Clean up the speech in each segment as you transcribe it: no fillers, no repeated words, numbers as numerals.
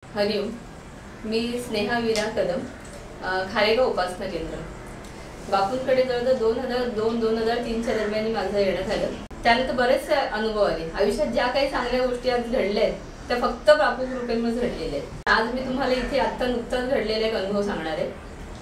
हरिओम. मी स्नेहा वीरा कदम, खारेगाव उपासना केंद्र. बापूंकडे जवळजवळ 2002-2003च्या दरम्यान माझं येणं झालं. त्यानंतर बरेचसे अनुभव आले. आयुष्यात ज्या काही चांगल्या गोष्टी आज घडल्या आहेत त्या फक्त बापू कृपेमुळेच घडलेल्या आहेत. आज मी तुम्हाला इथे आत्ता नुकताच घडलेला एक अनुभव सांगणार आहे.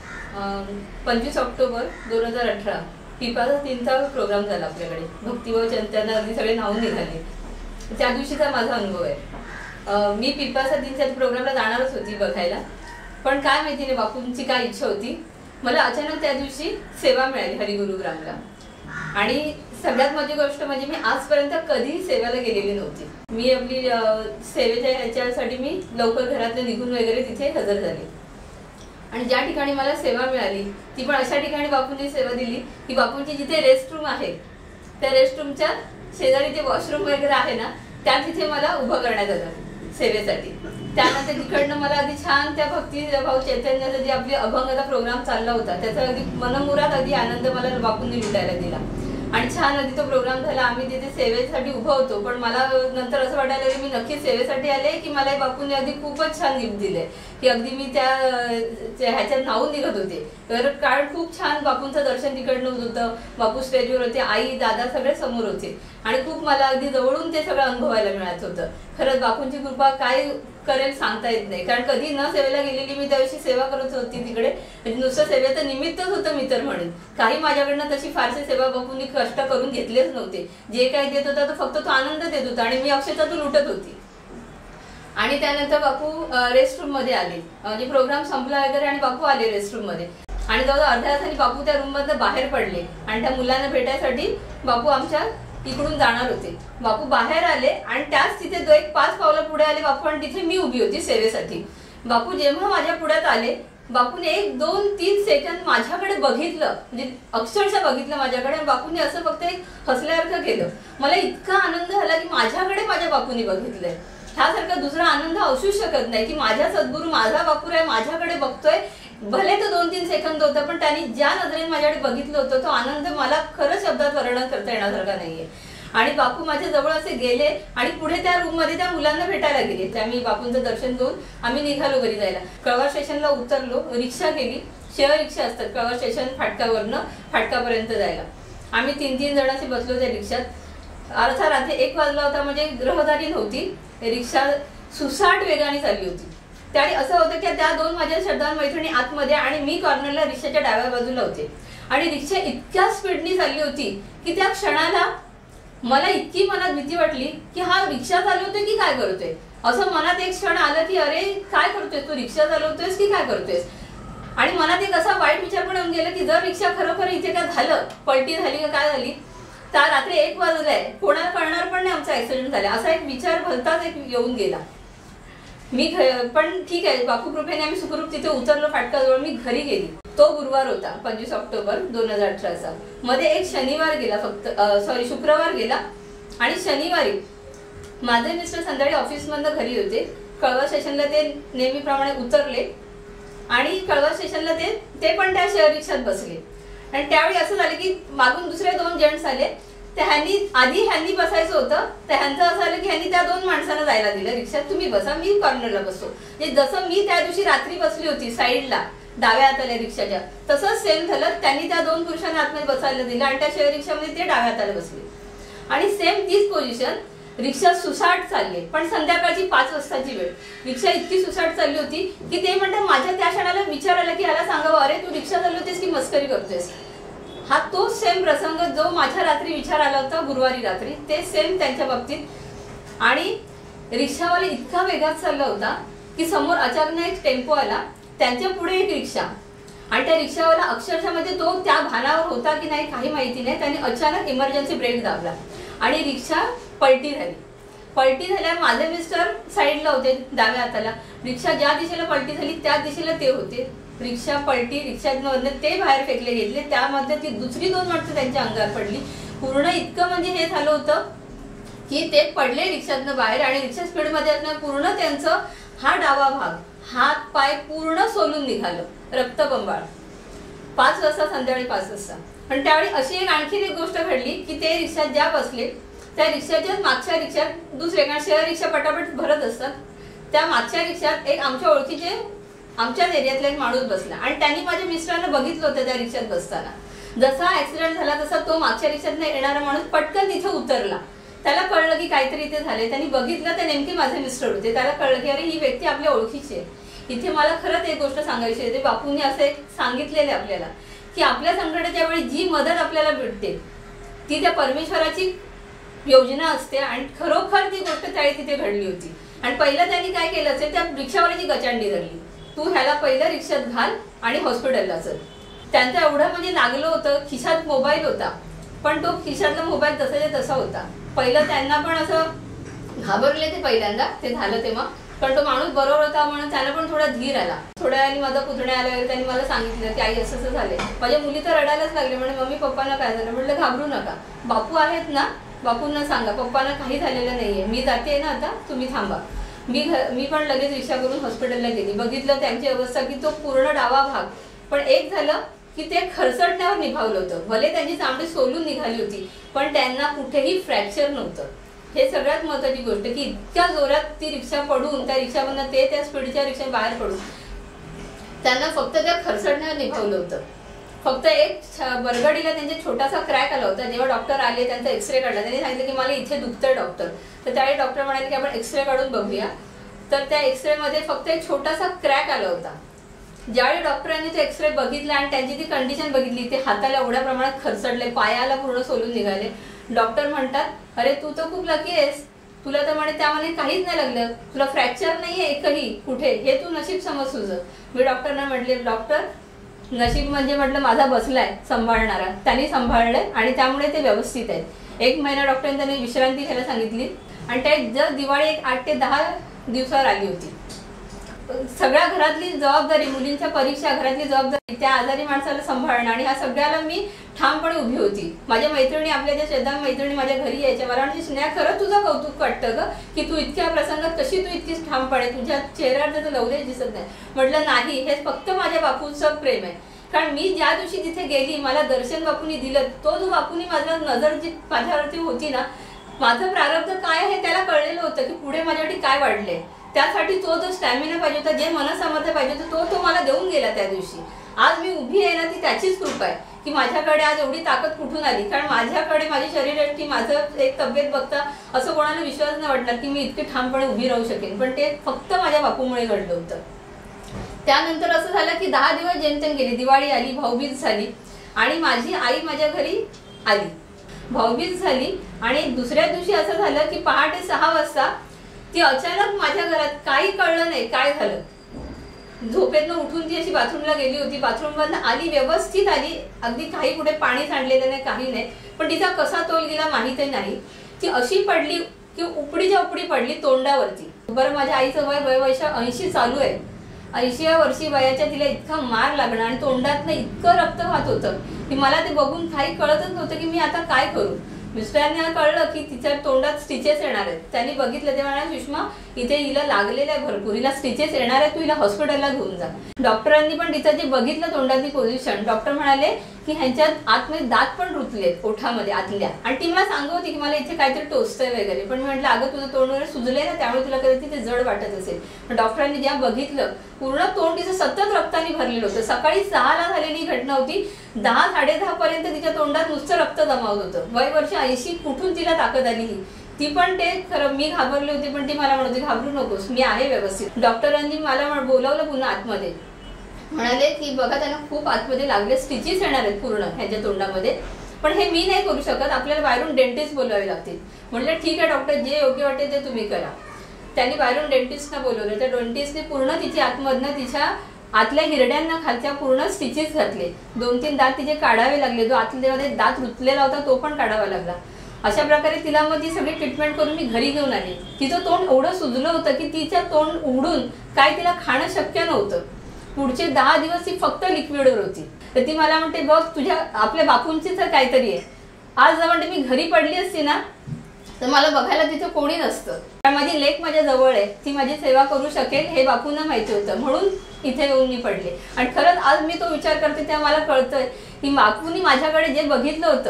25 ऑक्टोबर 2018 पिपाचा 3चा प्रोग्राम झाला आपल्याकडे. भक्तिभाव चिंतन अगदी सगळे नावून निघाले. त्या दिवशीचा माझा अनुभव आहे. मी पिपाचा 3च्या प्रोग्रामला जाणारच होती बघायला, पण काय माहिती नाही बापूंची काय इच्छा होती. मला अचानक त्या दिवशी सेवा मिळाली हरिगुरुग्रामला. आणि सगळ्यात माझी गोष्ट म्हणजे मी आजपर्यंत कधी सेवेला गेलेली नव्हती. मी आपली सेवेच्या ह्याच्यासाठी मी लवकर घरातून निघून वगैरे तिथे हजर झाले. आणि ज्या ठिकाणी मला सेवा मिळाली ती पण अशा ठिकाणी बापूंनी सेवा दिली की बापूंची जिथे रेस्ट रूम आहे त्या रेस्ट रूमच्या शेजारी जे वॉशरूम वगैरे आहे ना त्या तिथे मला उभं करण्यात आलं सेवेसाठी. त्यानंतर तिकडनं मला अगदी छान त्या भक्तिभाव चैतन्याचा जे आपली अभंगाचा प्रोग्राम चालला होता त्याचा अगदी मनमुराद अगदी आनंद मला बापूंनी लुटायला दिला. आणि छान अगदी तो प्रोग्राम झाला. आम्ही तिथे सेवेसाठी उभं होतो, पण मला नंतर असं वाटायला की मी नक्की सेवेसाठी आले की मला बापूंनी अगदी खूपच छान गिफ्ट दिले की अगदी मी त्या ह्याच्यात न्हावून निघत होते. तर कारण खूप छान बापूंचं दर्शन तिकडनं होत होतं. बापू स्टेजवर होते, आई दादा सगळे समोर होते आणि खूप मला अगदी जवळून ते सगळं अनुभवायला मिळत होतं. खरंच बापूंची कृपा काय करेल सांगता येत नाही. कारण कधी न सेवेला गेलेली मी त्या दिवशी सेवा करत होती तिकडे. म्हणजे नुसतं सेवेचं निमित्तच होतं मी तर म्हणेन. काही माझ्याकडनं तशी फारशी सेवा बापूंनी कष्ट करून घेतलेच नव्हते. जे काही देत होता तो फक्त तो आनंद देत होता आणि मी अक्षरशः तो लुटत होती. आणि त्यानंतर बापू रेस्ट रूम मध्ये आले. म्हणजे प्रोग्राम संपला वगैरे आणि बापू आले रेस्ट रूम मध्ये. आणि जवळजवळ अर्ध्या तासाने बापू त्या रूम मधनं बाहेर पडले आणि त्या मुलांना भेटायसाठी बापू आमच्या इकडून जाणार होते. बापू बाहेर आले आणि त्याच तिथे 1-5 पावलं पुढे आले बापू आणि तिथे मी उभी होती सेवेसाठी. बापू जेव्हा माझ्या पुढ्यात आले बापूने 1-2-3 सेकंद माझ्याकडे बघितलं, म्हणजे अक्षरशः बघितलं माझ्याकडे. आणि बापूने असं फक्त एक हसल्यासारखं केलं. मला इतका आनंद झाला की माझ्याकडे माझ्या बापूने बघितलंय. ह्यासारखा दुसरा आनंद असू शकत नाही की माझ्या सद्गुरू माझा बापू आहे माझ्याकडे बघतोय. भले तो 2-3 सेकंद होता, पण त्यांनी ज्या नजरेने माझ्याकडे बघितलं होतं तो आनंद मला खरंच शब्दात वर्णन करता येण्यासारखा नाहीये. आणि बापू माझ्या जवळ असे गेले आणि पुढे त्या रूम मध्ये त्या मुलांना भेटायला गेले. त्या मी बापूंचं दर्शन घेऊन आम्ही निघालो घरी जायला. कळवा स्टेशनला उतरलो, रिक्षा गेली. शेअर रिक्षा असतात कळवा स्टेशन फाटकावरनं फाटकापर्यंत जायला. आम्ही 3-3 जणांशी बसलो त्या रिक्षात. अर्धा रात्री 1 वाजला होता, म्हणजे रहदारी नव्हती. रिक्षा सुसाट वेगाने चालली होती. त्यावेळी असं होतं की त्या 2 माझ्या श्रद्धावान मैत्रिणी आतमध्ये आणि मी कॉर्नरला रिक्षाच्या डाव्या बाजूला होते. आणि रिक्षा इतक्या स्पीडनी चालली होती की त्या क्षणाला मला इतकी मनात भीती वाटली की हा रिक्षा चालवतोय की काय करतोय. असं मनात एक क्षण आलं की अरे काय करतोय तू, रिक्षा चालवतोयस की काय करतोयस. आणि मनात एक असा वाईट विचार पण येऊन गेला की जर रिक्षा खरोखर इथे काय झालं, पलटी झाली का काय झाली, तर रात्री 1 वाजलाय, कोणाला कळणार पण नाही आमचा ऍक्सिडेंट झाला. असा एक विचार भलताच एक येऊन गेला. मी पण ठीक आहे, बापू कृपेने आम्ही सुखरूप तिथे उतरलो फाटकाजवळ. मी घरी गेली. तो गुरुवार होता 25 ऑक्टोबर 2018चा. मध्ये एक शनिवार गेला, शुक्रवार गेला. आणि शनिवारी माझे मिस्टर संध्याकाळी ऑफिसमधनं घरी होते. कळवा स्टेशनला ते नेहमीप्रमाणे उतरले आणि कळवा स्टेशनला ते पण त्या शेअर रिक्षात बसले. आणि त्यावेळी असं झालं की मागून दुसरे 2 जेंट्स आले. ह्यांनी बसायचं होतं, तर ह्यांचं असं आलं की ह्यांनी त्या 2 माणसांना जायला दिलं रिक्षात, तुम्ही बसा मी कॉर्नरला बसतो. म्हणजे जसं मी त्या दिवशी रात्री बसली होती साईडला डाव्या हाताला रिक्षाच्या, तसंच सेम झालं. त्यांनी त्या 2 पुरुषांना आतमध्ये बसायला दिलं आणि त्या शेअर रिक्षामध्ये ते डाव्या हाताला बसले. आणि सेम तीच पोझिशन. रिक्षा सुसाट चालली, पण संध्याकाळची 5 वाजताची वेळ. रिक्षा इतकी सुसाट चालली होती की ते म्हणतात माझ्या त्या क्षणाला विचार आला की ह्याला सांगावं अरे तू रिक्षा चालवतेस की मस्करी करतोयस. हा तोच सेम प्रसंग जो माझ्या रात्री विचार आला होता गुरुवारी रात्री, ते सेम त्यांच्या बाबतीत. आणि रिक्षावाला इतका वेगात चालला होता की समोर अचानक एक टेम्पो आला, त्यांच्या पुढे एक रिक्षा. आणि त्या रिक्षावाला अक्षरशः म्हणजे तो त्या भानावर होता की नाही काही माहिती नाही, त्याने अचानक इमर्जन्सी ब्रेक दाबला आणि रिक्षा पलटी झाली. पलटी झाल्यावर माझे मिस्टर साईडला होते डाव्या हाताला. रिक्षा ज्या दिशेला पलटी झाली त्या दिशेला ते होते. रिक्षा पलटी, रिक्षामधनं ते बाहेर फेकले गेले. त्यामध्ये ती दुसरी 2 माणसं त्यांच्या अंगावर पडली. पूर्ण इतकं म्हणजे हे झालं होतं की ते पडले रिक्षातनं बाहेर आणि रिक्षा स्पीडमध्ये पूर्ण त्यांचं हा डावा भाग, हात पाय पूर्ण सोलून निघालं, रक्तबंबाळ. 5 वाजता, संध्याकाळी 5 वाजता. पण त्यावेळी अशी आणखी एक गोष्ट घडली की ते रिक्षात ज्या बसले त्या रिक्षाच्या मागच्या रिक्षात दुसरे, कारण शेअर रिक्षा पटापट भरत असतात, त्या मागच्या रिक्षात एक आमच्या ओळखीचे आमच्याच एरियातला एक माणूस बसला आणि त्यांनी माझ्या मिस्टरांना बघितलं होतं त्या रिक्षात बसताना. जसा ऍक्सिडेंट झाला तसा तो मागच्या रिक्षातनं येणारा माणूस पटकन तिथे उतरला. त्याला कळलं की काहीतरी इथे झाले. त्यांनी बघितलं ते नेमके माझे मिस्टर होते. त्याला कळलं की अरे ही व्यक्ती आपल्या ओळखीची आहे. इथे मला खरंच एक गोष्ट सांगायची आहे. बापूंनी असं एक सांगितलेलं आपल्याला की आपल्या संकटाच्या वेळी जी मदत आपल्याला भेटते ती त्या परमेश्वराची योजना असते आणि खरोखर ती गोष्ट त्यावेळी तिथे घडली होती. आणि पहिलं त्यांनी काय केलं असेल, त्या रिक्षावाल्याची गचांडी धरली, तू ह्याला पहिलं रिक्षात घाल आणि हॉस्पिटलला चल. त्यांचं एवढं म्हणजे लागलं होतं. खिशात मोबाईल होता पण तो खिशातला मोबाईल तसाच्या तसा होता. पहिलं त्यांना पण असं घाबरले ते पहिल्यांदा ते झालं तेव्हा, पण तो माणूस बरोबर होता म्हणून त्याला पण थोडा धीर आला. थोड्या वेळाने माझा पुतण्या आला वगैरे त्यांनी मला सांगितलं की आई असं असं झालंय. माझ्या मुली तर रडायलाच लागले. म्हणजे मम्मी पप्पांना काय झालं. म्हटलं घाबरू नका, बापू आहेत ना, बापूंना सांगा पप्पांना काही झालेलं नाहीये, मी जाते ना आता, तुम्ही थांबा. मी पण लगेच रिक्षा करून हॉस्पिटलला गेली. बघितलं त्यांची अवस्था की तो पूर्ण डावा भाग. पण एक झालं की ते खरचटण्यावर निभावलं होतं. भले त्यांची चामडी सोलून निघाली होती पण त्यांना कुठेही फ्रॅक्चर नव्हतं. हे सगळ्यात महत्त्वाची गोष्ट की इतक्या जोरात ती रिक्षा पडून त्या रिक्षामधनं ते त्या स्पीडच्या रिक्षा बाहेर पडून त्यांना फक्त त्या खरचटण्यावर निभावलं होतं. फक्त एक बरगडीला त्यांचा छोटासा क्रॅक आला होता. जेव्हा डॉक्टर आले त्यांचा एक्सरे काढला. त्यांनी सांगितलं की मला इथे दुखतंय डॉक्टर. तर त्यावेळी डॉक्टर म्हणाले की आपण एक्सरे काढून बघूया. तर त्या एक्सरे मध्ये फक्त एक छोटासा क्रॅक आला होता. ज्यावेळी डॉक्टरांनी तो एक्सरे बघितला आणि त्यांची ती कंडिशन बघितली, ते हाताला एवढ्या प्रमाणात खरचडले, पायाला पूर्ण सोलून निघाले. डॉक्टर म्हणतात अरे तू तर खूप लकी आहेस, तुला तर म्हणे त्यामध्ये काहीच नाही लागलं, तुला फ्रॅक्चर नाहीये एकही कुठे, हे तू नशीब समज तुझं. मी डॉक्टरना म्हटले डॉक्टर नशीब म्हणजे म्हटलं माझा बसलाय सांभाळणारा, त्यांनी सांभाळलंय आणि त्यामुळे ते व्यवस्थित आहे. 1 महिना डॉक्टरांनी त्यांनी विश्रांती घ्यायला सांगितली आणि त्या जर दिवाळी 8 ते 10 दिवसावर आली होती. सगळ्या घरातली जबाबदारी, मुलींच्या परीक्षा, घरातली जबाबदारी, त्या आजारी माणसाला सांभाळणं आणि ह्या सगळ्याला मी ठामपणे उभी होती. माझ्या मैत्रिणी, आपल्या ज्या शेजारी मैत्रिणी माझ्या घरी यायच्या, मला म्हणजे स्नेहा खरंच तुझं कौतुक वाटतं ग की तू इतक्या प्रसंगात कशी तू इतकी ठामपणे, तुझ्या चेहऱ्यावर त्याचं लवलेश दिसत नाही. म्हटलं नाही, हे फक्त माझ्या बापूंचं प्रेम आहे. कारण मी ज्या दिवशी तिथे गेली, मला दर्शन बापूंनी दिलं, तो जो बापूंनी माझ्या नजर जी माझ्यावरती होती ना, माझं प्रारब्ध काय आहे त्याला कळलेलं होतं की पुढे माझ्यासाठी काय वाढलंय. त्यासाठी तो जो स्टॅमिना पाहिजे होता, जे मनसामर्थ्य पाहिजे होतं, तो मला देऊन गेला त्या दिवशी. आज मी उभी आहे ना, ती त्याचीच कृपा आहे की माझ्याकडे आज एवढी ताकद कुठून आली. कारण माझ्याकडे माझी शरीराची, माझं एक तब्येत बघता असं कोणाला विश्वास नाही वाटणार की मी इतके ठामपणे उभी राहू शकेन, पण ते फक्त माझ्या बापूमुळे घडलं होतं. त्यानंतर असं झालं की 10 दिवस जेमतेम गेले. दिवाळी आली, भाऊबीज झाली आणि माझी आई माझ्या घरी आली. भाऊबीज झाली आणि दुसऱ्या दिवशी असं झालं की पहाटे 6 वाजता ती अचानक माझ्या घरात, काही कळलं नाही काय झालं. झोपेतनं उठून ती अशी बाथरूमला गेली होती. बाथरूममधनं आली, व्यवस्थित आली, अगदी काही कुठे पाणी सांडलेलं नाही, काही नाही. पण तिचा कसा तोल गेला माहिती नाही. ती अशी पडली की उपडीच्या उपडी पडली तोंडावरती. बरं, माझ्या आईचं वय वर्ष 80 चालू आहे. 80व्या वर्षी वयाच्या तिला इतका मार लागणार आणि तोंडातनं इतकं रक्त वाहत होतं की मला ते बघून काही कळतच नव्हतं की मी आता काय करू. मिस्टरांना कळलं की तिच्या तोंडात स्टिचेस येणार आहेत. त्यांनी बघितलं, ते म्हणाले सुषमा इथे हिला लागलेलं आहे भरपूर, हिला स्टिचेस येणार आहे, तू हिला हॉस्पिटलला घेऊन जा. डॉक्टरांनी पण तिचं जे बघितलं तोंडाची पोझिशन, डॉक्टर म्हणाले की ह्यांच्यात आतमध्ये दात पण रुतले ओठामध्ये आतल्या. आणि ती मला सांगत होती की मला इथे काहीतरी टोचतंय वगैरे. पण मी म्हटलं अगं तुझं तोंड वगैरे सुजले ना, त्यामुळे तुला कदाचित ते जड वाटत असेल. पण डॉक्टरांनी जेव्हा बघितलं, पूर्ण तोंड तिचं सतत रक्ताने भरलेलं होतं. सकाळी 6ला झालेली घटना होती. 10, 10:30 पर्यंत तिच्या तोंडात नुसतं रक्त जमावत होतं. वय वर्ष 80, कुठून तिला ताकद आली ही. ती पण ते खरं, मी घाबरली होती पण ती मला म्हणते घाबरू नकोस, मी आहे व्यवस्थित. डॉक्टरांनी मला बोलावलं पुन्हा आतमध्ये. म्हणाले की बघा त्यांना खूप आतमध्ये लागले, स्टिचेस येणार आहेत पूर्ण ह्याच्या तोंडामध्ये, पण हे मी नाही करू शकत, आपल्याला बाहेरून डेंटिस्ट बोलावे लागतील. म्हटलं ठीक आहे डॉक्टर, जे योग्य वाटेल ते तुम्ही करा. त्यांनी बाहेरून डेंटिस्टना बोलवलं. त्या डेंटिस्टने पूर्ण तिची आतमधनं तिच्या आतल्या हिरड्यांना खालच्या पूर्ण स्टिचेस घातले. 2-3 दात तिचे काढावे लागले. जो आतल्यामध्ये दात रुतलेला होता तो पण काढावा लागला. अशा प्रकारे तिला मग ती सगळी ट्रीटमेंट करून मी घरी घेऊन आले. तिचं तोंड एवढं सुजलं होतं की तिच्या तोंड उघडून काय तिला खाणं शक्य नव्हतं. पुढचे 10 दिवस ती फक्त लिक्विडवर होती. तर ती मला म्हणते बघ तुझ्या आपल्या बापूंची तर काहीतरी आहे. आज म्हणते मी घरी पडली असती ना तर मला बघायला तिथे कोणी नसतं. कारण माझी लेक माझ्या जवळ आहे, ती माझी सेवा करू शकेल हे बापूंना माहिती होतं, म्हणून इथे येऊन मी पडले. आणि खरंच आज मी तो विचार करते तेव्हा मला कळतंय की बापूंनी माझ्याकडे जे बघितलं होतं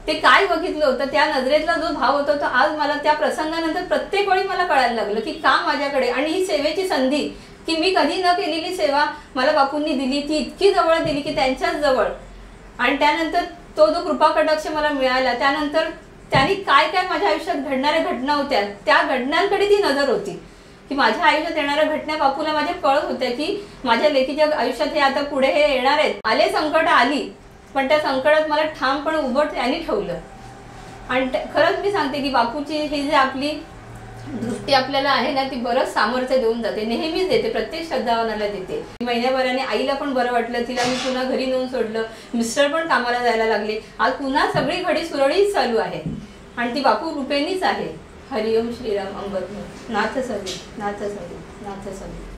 ते काय बघितलं होतं, त्या नजरेतला जो भाव होता तो आज मला त्या प्रसंगानंतर प्रत्येक वेळी मला कळायला लागलं की का माझ्याकडे, आणि ही सेवेची संधी की मी कधी न केलेली सेवा मला बापूंनी दिली, ती इतकी जवळ दिली की त्यांच्याच जवळ. आणि त्यानंतर तो जो कृपा कटाक्ष मला मिळाला, त्यानंतर त्यांनी काय काय माझ्या आयुष्यात घडणाऱ्या घटना होत्या त्या घटनांकडे ती नजर होती की माझ्या आयुष्यात येणाऱ्या घटना बापूला माझ्या कळत होत्या की माझ्या लेकीच्या आयुष्यात हे आता पुढे हे येणार आहेत. आले संकट आली, पण त्या संकटात मला ठामपणे उभं त्यांनी ठेवलं. आणि खरंच मी सांगते की बापूची ही जी आपली दृष्टी आपल्याला आहे ना, ती बरंच सामर्थ्य देऊन जाते, नेहमीच देते, प्रत्येक श्रद्धावानाला देते. महिन्याभराने आईला पण बरं वाटलं, तिला मी पुन्हा घरी नेऊन सोडलं, मिस्टर पण कामाला जायला लागले, आज पुन्हा सगळी घडी सुरळीत चालू आहे आणि ती बापू कृपेनीच आहे. हरिओम श्रीराम अंबरनाथ, नाथ सवी नाथ सवी नाथ सवी.